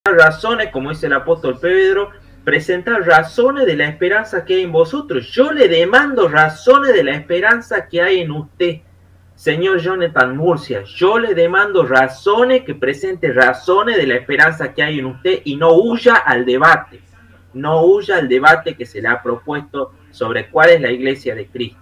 razones, como dice el apóstol Pedro, presentar razones de la esperanza que hay en vosotros. Yo le demando razones de la esperanza que hay en usted, señor Jonathan Murcia. Yo le demando razones, que presente razones de la esperanza que hay en usted y no huya al debate. No huya al debate que se le ha propuesto sobre cuál es la iglesia de Cristo.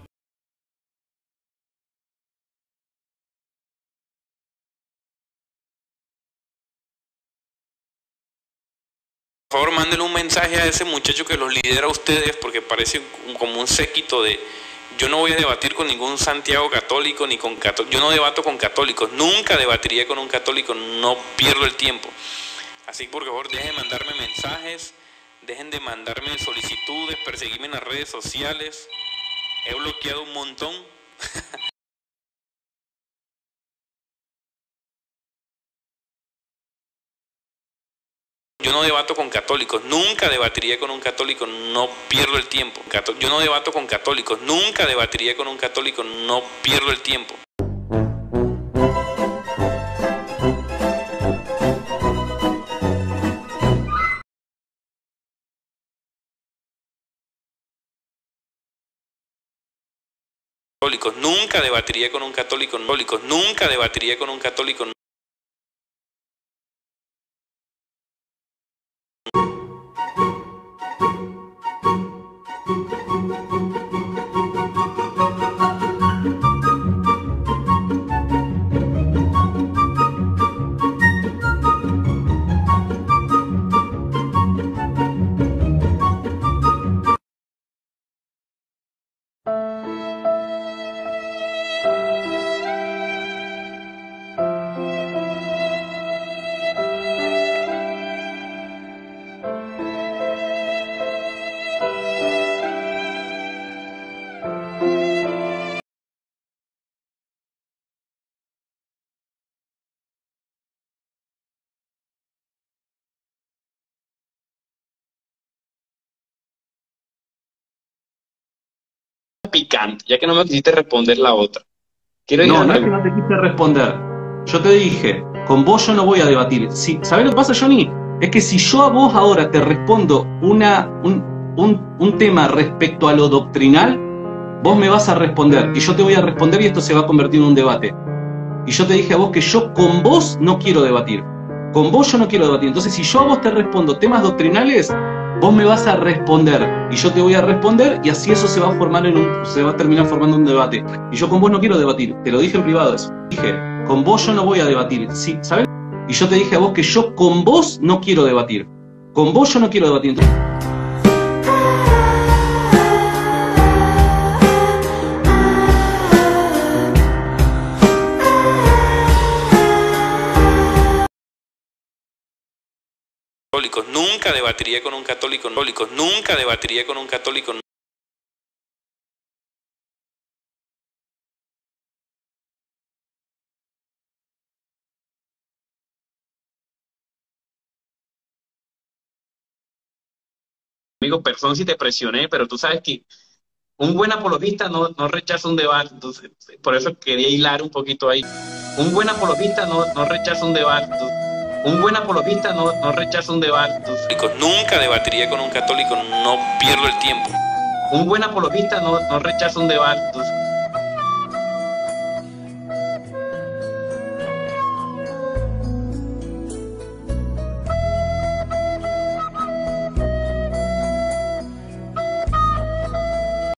Por favor, mándenle un mensaje a ese muchacho que los lidera a ustedes, porque parece como un séquito de... Yo no voy a debatir con ningún Santiago católico, ni con católicos. Yo no debato con católicos, nunca debatiría con un católico, no pierdo el tiempo. Así que por favor, dejen de mandarme mensajes, dejen de mandarme solicitudes, perseguirme en las redes sociales. He bloqueado un montón. Yo no debato con católicos, nunca debatiría con un católico, no pierdo el tiempo. Yo no debato con católicos, nunca debatiría con un católico, no pierdo el tiempo. Nunca debatiría con un católico, nunca debatiría con un católico. Picante, ya que no me quisiste responder la otra. No, no es que no te quise responder. Yo te dije, con vos yo no voy a debatir. Sí, ¿sabés lo que pasa, Johnny? Es que si yo a vos ahora te respondo un tema respecto a lo doctrinal, vos me vas a responder y yo te voy a responder y esto se va a convertir en un debate. Y yo te dije a vos que yo con vos no quiero debatir. Con vos yo no quiero debatir. Entonces, si yo a vos te respondo temas doctrinales, vos me vas a responder y yo te voy a responder y así eso se va a terminar formando un debate. Y yo con vos no quiero debatir, te lo dije en privado eso. Dije, con vos yo no voy a debatir, sí, ¿sabes? Y yo te dije a vos que yo con vos no quiero debatir. Con vos yo no quiero debatir. Nunca debatiría con un católico, nunca debatiría con un católico. Amigo, perdón si te presioné, pero tú sabes que un buen apologista no rechaza un debate, entonces por eso quería hilar un poquito ahí. Un buen apologista no rechaza un debate, entonces, un buen apologista no rechaza un debate. Entonces, nunca debatiría con un católico, no pierdo el tiempo. Un buen apologista no rechaza un debate, entonces,